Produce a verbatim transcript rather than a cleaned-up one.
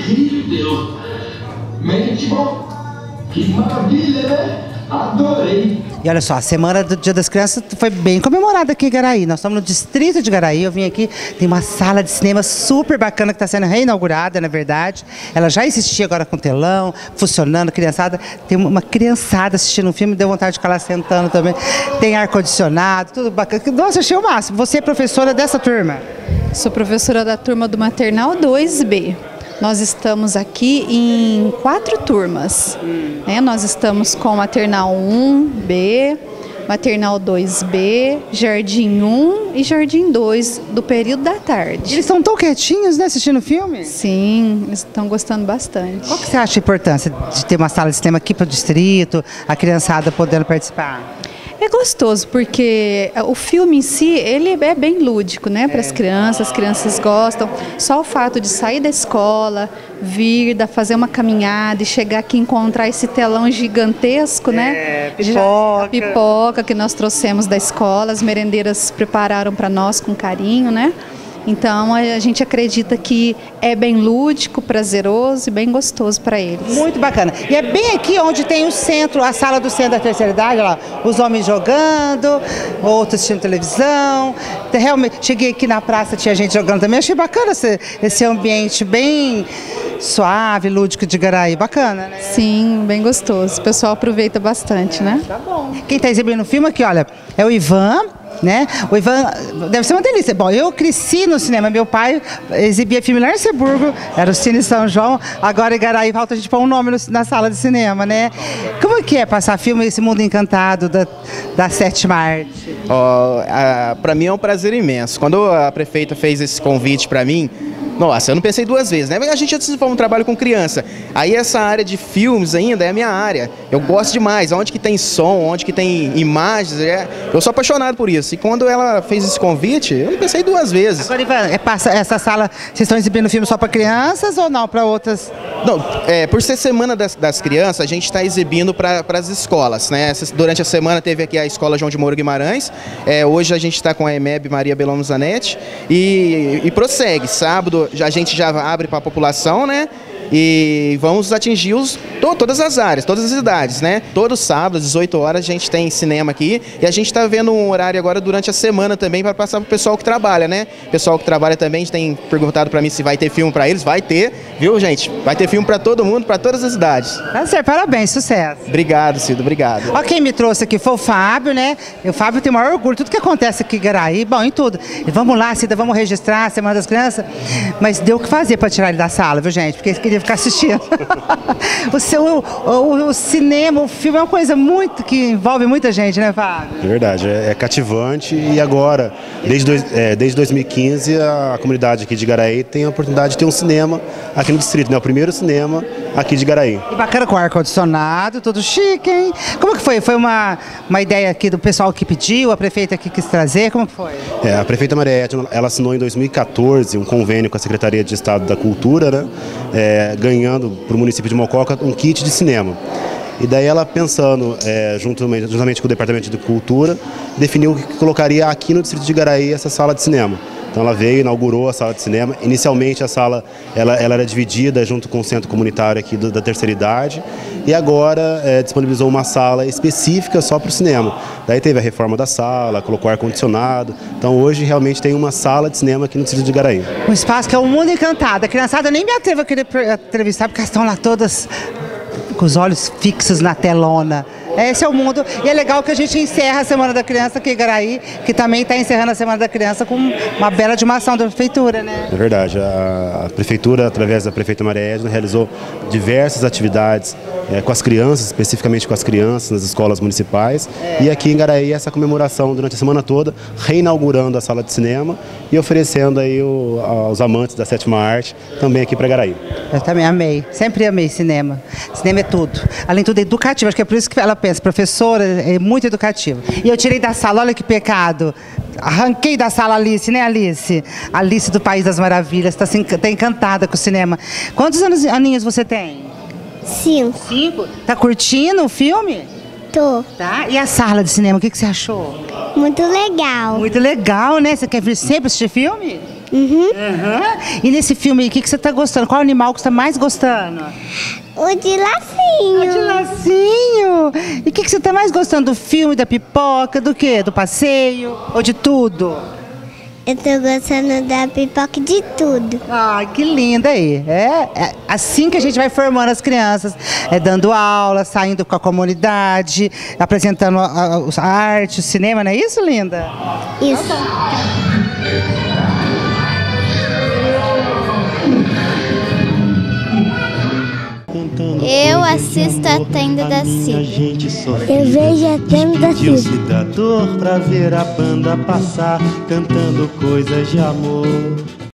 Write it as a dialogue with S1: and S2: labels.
S1: incrível. Mente bom. Que maravilha, né? Adorei.
S2: E olha só, a Semana do Dia das Crianças foi bem comemorada aqui em Garaí. Nós estamos no distrito de Garaí, eu vim aqui, tem uma sala de cinema super bacana que está sendo reinaugurada, na verdade. Ela já existia agora com telão, funcionando, criançada. Tem uma criançada assistindo um filme, deu vontade de ficar lá sentando também. Tem ar-condicionado, tudo bacana. Nossa, achei o máximo. Você é professora dessa turma?
S3: Sou professora da turma do Maternal dois B. Nós estamos aqui em quatro turmas. Hum. Né? Nós estamos com Maternal um B, Maternal dois B, Jardim um e Jardim dois, do período da tarde.
S2: Eles estão tão quietinhos, né, assistindo o filme?
S3: Sim, eles estão gostando bastante.
S2: Qual que você acha a importância de ter uma sala de cinema aqui para o distrito, a criançada podendo participar?
S3: É gostoso, porque o filme em si, ele é bem lúdico, né, para as crianças, as crianças gostam. Só o fato de sair da escola, vir, fazer uma caminhada e chegar aqui e encontrar esse telão gigantesco, né?
S2: É, pipoca.
S3: Pipoca que nós trouxemos da escola, as merendeiras prepararam para nós com carinho, né? Então a gente acredita que é bem lúdico, prazeroso e bem gostoso para eles.
S2: Muito bacana. E é bem aqui onde tem o centro, a sala do centro da terceira idade, lá, os homens jogando, outros assistindo televisão. Realmente, cheguei aqui na praça, tinha gente jogando também. Achei bacana esse, esse ambiente bem suave, lúdico de Garaí. Bacana, né?
S3: Sim, bem gostoso. O pessoal aproveita bastante,
S2: é,
S3: né?
S2: Tá bom. Quem está exibindo o filme aqui, olha, é o Ivan. Né? O Ivan deve ser uma delícia. Bom, eu cresci no cinema, meu pai exibia filme lá em Arceburgo, era o Cine São João, agora em Garaí falta a gente pôr um nome no, na sala de cinema, né? Como é que é passar filme esse mundo encantado da, da sétima arte?
S4: Oh, para mim é um prazer imenso. Quando a prefeita fez esse convite para mim, nossa, eu não pensei duas vezes, né? A gente já desenvolve um trabalho com criança. Aí essa área de filmes ainda é a minha área. Eu gosto demais. Onde que tem som, onde que tem imagens, é... eu sou apaixonado por isso. E quando ela fez esse convite, eu não pensei duas vezes.
S2: Agora, Ivan, é, passa, essa sala, vocês estão exibindo filme só para crianças ou não, para outras?
S4: Não, é, por ser Semana das, das Crianças, a gente está exibindo para as escolas, né? Durante a semana teve aqui a Escola João de Moura Guimarães. É, hoje a gente está com a E M E B Maria Belão Zanetti. E, e prossegue. Sábado a gente já abre para a população, né? E vamos atingir os, to, todas as áreas, todas as idades, né? Todo sábado, às dezoito horas, a gente tem cinema aqui e a gente está vendo um horário agora durante a semana também para passar para o pessoal que trabalha, né? O pessoal que trabalha também tem perguntado para mim se vai ter filme para eles. Vai ter, viu, gente? Vai ter filme para todo mundo, para todas as idades.
S2: Tá certo, parabéns, sucesso.
S4: Obrigado, Cido, obrigado.
S2: Ó, quem me trouxe aqui foi o Fábio, né? E o Fábio tem o maior orgulho, tudo que acontece aqui em Garaí, bom, em tudo. E vamos lá, Cida, vamos registrar a Semana das Crianças. Mas deu o que fazer para tirar ele da sala, viu, gente? Porque eles queriam ficar assistindo. o, seu, o, o, o cinema, o filme é uma coisa muito que envolve muita gente, né, Fábio?
S5: É verdade, é, é cativante e agora, desde, dois, é, desde dois mil e quinze, a comunidade aqui de Garaí tem a oportunidade de ter um cinema aqui no distrito, né? O primeiro cinema aqui de Garaí.
S2: E bacana, com ar-condicionado, tudo chique, hein? Como que foi? Foi uma, uma ideia aqui do pessoal que pediu, a prefeita que quis trazer, como que foi?
S5: É, a prefeita Maria Edna, ela assinou em dois mil e quatorze um convênio com a Secretaria de Estado da Cultura, né? É, ganhando para o município de Mococa um kit de cinema. E daí ela, pensando é, juntamente, juntamente com o Departamento de Cultura, definiu que colocaria aqui no distrito de Garaí essa sala de cinema. Então ela veio, inaugurou a sala de cinema. Inicialmente a sala ela, ela era dividida junto com o centro comunitário aqui do, da terceira idade e agora é, disponibilizou uma sala específica só para o cinema. Daí teve a reforma da sala, colocou ar-condicionado. Então hoje realmente tem uma sala de cinema aqui no distrito de Garaí.
S2: Um espaço que é um mundo encantado. A criançada nem me atrevo a querer entrevistar porque elas estão lá todas com os olhos fixos na telona. Esse é o mundo. E é legal que a gente encerra a Semana da Criança aqui em Garaí, que também está encerrando a Semana da Criança com uma bela de uma ação da Prefeitura, né?
S5: É verdade. A, a Prefeitura, através da Prefeita Maria Edna, realizou diversas atividades é, com as crianças, especificamente com as crianças nas escolas municipais. É. E aqui em Garaí, essa comemoração durante a semana toda, reinaugurando a sala de cinema e oferecendo aí o, aos amantes da sétima arte também aqui para Garaí.
S2: Eu também amei. Sempre amei cinema. Cinema é tudo. Além de tudo, é educativo. Acho que é por isso que ela pensa, professora, é muito educativo. E eu tirei da sala, olha que pecado. Arranquei da sala Alice, né, Alice? Alice do País das Maravilhas, está assim, tá encantada com o cinema. Quantos anos, aninhos você tem?
S6: Cinco.
S2: Cinco? Tá curtindo o filme?
S6: Tô.
S2: Tá? E a sala de cinema, o que, que você achou?
S6: Muito legal.
S2: Muito legal, né? Você quer vir sempre assistir filme?
S6: Uhum.
S2: Uhum. E nesse filme aí, o que, que você tá gostando? Qual animal que você tá mais gostando?
S6: O de lacinho.
S2: O de lacinho. E o que, que você tá mais gostando? Do filme, da pipoca, do quê? Do passeio? Ou de tudo?
S6: Eu tô gostando da pipoca de tudo.
S2: Ah, que linda aí. É, é assim que a gente vai formando as crianças, é dando aula, saindo com a comunidade, apresentando a, a, a arte, o cinema, não é isso, linda?
S6: Isso.
S7: Eu assisto a Tenda da Cida.
S6: Eu vejo a Tenda da
S8: Pediu
S6: Cida.
S8: cidador pra ver a banda passar, cantando coisas de amor.